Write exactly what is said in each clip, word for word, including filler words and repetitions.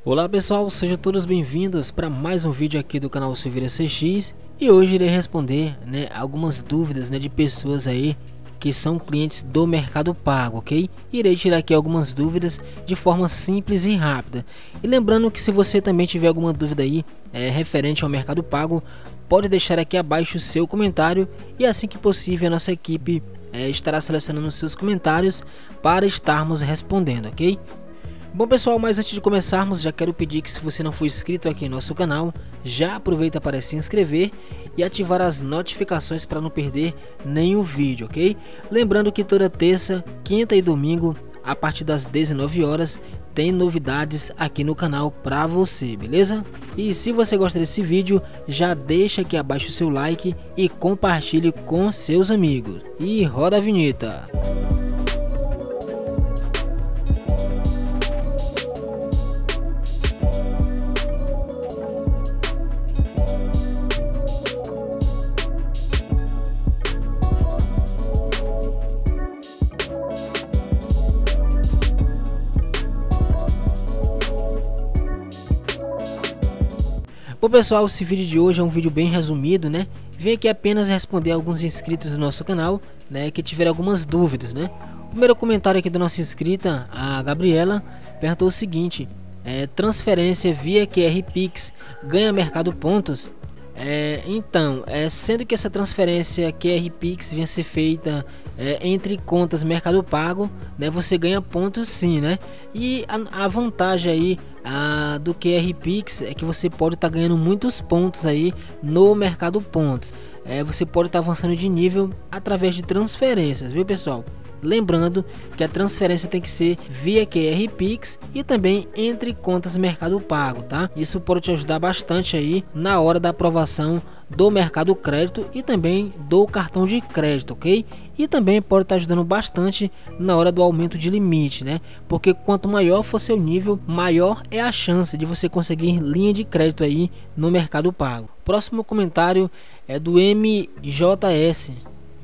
Olá pessoal, sejam todos bem-vindos para mais um vídeo aqui do canal Silveira C X. E hoje irei responder, né, algumas dúvidas, né, de pessoas aí que são clientes do Mercado Pago, ok? Irei tirar aqui algumas dúvidas de forma simples e rápida. E lembrando que se você também tiver alguma dúvida aí é, referente ao Mercado Pago, pode deixar aqui abaixo o seu comentário e assim que possível a nossa equipe é, estará selecionando os seus comentários para estarmos respondendo, ok? Bom pessoal, mas antes de começarmos, já quero pedir que se você não for inscrito aqui em nosso canal, já aproveita para se inscrever e ativar as notificações para não perder nenhum vídeo, ok? Lembrando que toda terça, quinta e domingo, a partir das dezenove horas, tem novidades aqui no canal para você, beleza? E se você gosta desse vídeo, já deixa aqui abaixo o seu like e compartilhe com seus amigos. E roda a vinheta! Bom pessoal, esse vídeo de hoje é um vídeo bem resumido, né? Vim aqui apenas responder alguns inscritos do nosso canal, né, que tiveram algumas dúvidas, né? O primeiro comentário aqui da nossa inscrita, a Gabriela, perguntou o seguinte: é, transferência via Q R Pix ganha mercado pontos? É, então, é, sendo que essa transferência Q R Pix vinha ser feita é, entre contas Mercado Pago, né, você ganha pontos sim, né? E a, a vantagem aí a, do Q R Pix é que você pode estar tá ganhando muitos pontos aí no Mercado Pontos. É, você pode estar tá avançando de nível através de transferências, viu pessoal? Lembrando que a transferência tem que ser via Q R Pix e também entre contas Mercado Pago, tá? Isso pode te ajudar bastante aí na hora da aprovação do Mercado Crédito e também do cartão de crédito, ok? E também pode estar ajudando bastante na hora do aumento de limite, né? Porque quanto maior for seu nível, maior é a chance de você conseguir linha de crédito aí no Mercado Pago. Próximo comentário é do M J S.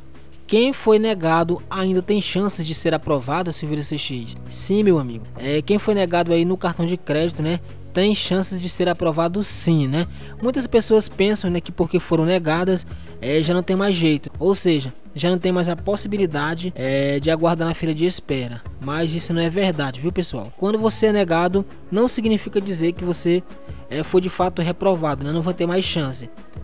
Quem foi negado ainda tem chances de ser aprovado, Silveira C X? Sim, meu amigo. É, quem foi negado aí no cartão de crédito, né, tem chances de ser aprovado sim, né? Muitas pessoas pensam, né, que porque foram negadas é, já não tem mais jeito. Ou seja, já não tem mais a possibilidade é, de aguardar na fila de espera. Mas isso não é verdade, viu pessoal? Quando você é negado, não significa dizer que você é, foi de fato reprovado, né? Não vai ter mais chance.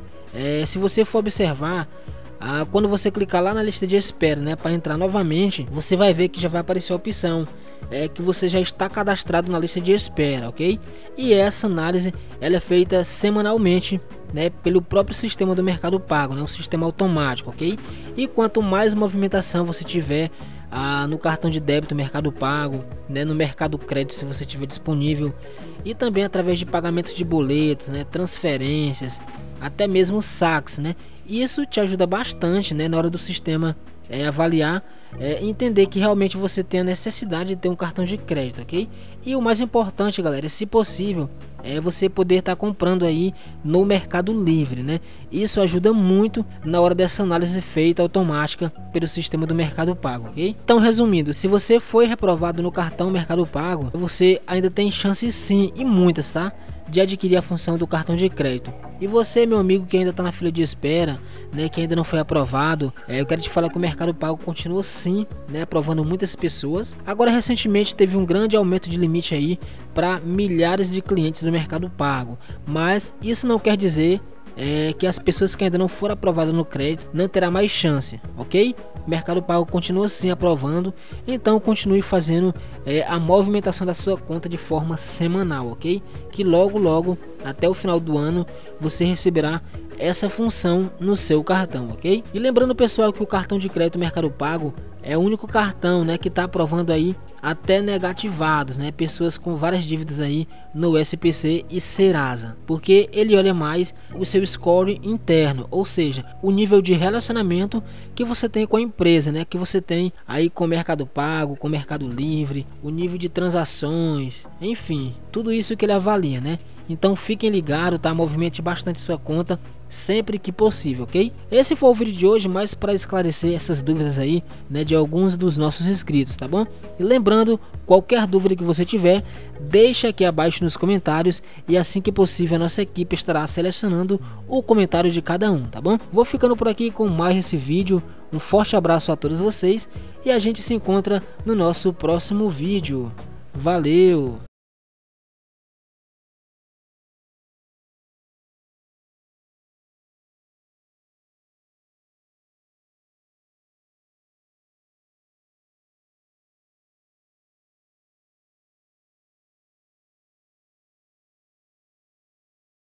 É, se você for observar, Ah, quando você clicar lá na lista de espera, né, para entrar novamente, você vai ver que já vai aparecer a opção é que você já está cadastrado na lista de espera, ok? E essa análise ela é feita semanalmente, né, pelo próprio sistema do Mercado Pago, né, um sistema automático, ok? E quanto mais movimentação você tiver ah, no cartão de débito Mercado Pago, né, no Mercado Crédito se você tiver disponível, e também através de pagamentos de boletos, né, transferências, até mesmo saques, né? Isso te ajuda bastante, né, na hora do sistema é, avaliar, é, entender que realmente você tem a necessidade de ter um cartão de crédito, ok? E o mais importante, galera, se possível, é você poder estar tá comprando aí no Mercado Livre, né? Isso ajuda muito na hora dessa análise feita automática pelo sistema do Mercado Pago, ok? Então, resumindo, se você foi reprovado no cartão Mercado Pago, você ainda tem chances sim, e muitas, tá, de adquirir a função do cartão de crédito. E você, meu amigo, que ainda está na fila de espera, né, que ainda não foi aprovado, é, eu quero te falar que o Mercado Pago continua sim, né, aprovando muitas pessoas. Agora, recentemente teve um grande aumento de limite aí para milhares de clientes do Mercado Pago, mas isso não quer dizer é, que as pessoas que ainda não foram aprovadas no crédito não terá mais chance, ok? Mercado Pago continua sim aprovando, então continue fazendo é, a movimentação da sua conta de forma semanal, ok? Que logo logo, até o final do ano, você receberá essa função no seu cartão, ok? E lembrando pessoal que o cartão de crédito Mercado Pago é o único cartão, né, que está aprovando aí até negativados, né, pessoas com várias dívidas aí no S P C e Serasa, porque ele olha mais o seu score interno, ou seja, o nível de relacionamento que você tem com a empresa, né, que você tem aí com o Mercado Pago, com o Mercado Livre, o nível de transações, enfim, tudo isso que ele avalia, né? Então fiquem ligados, tá? Movimente bastante sua conta sempre que possível, ok? Esse foi o vídeo de hoje, mas para esclarecer essas dúvidas aí, né, de alguns dos nossos inscritos, tá bom? E lembrando, qualquer dúvida que você tiver, deixa aqui abaixo nos comentários e assim que possível a nossa equipe estará selecionando o comentário de cada um, tá bom? Vou ficando por aqui com mais esse vídeo, um forte abraço a todos vocês e a gente se encontra no nosso próximo vídeo. Valeu!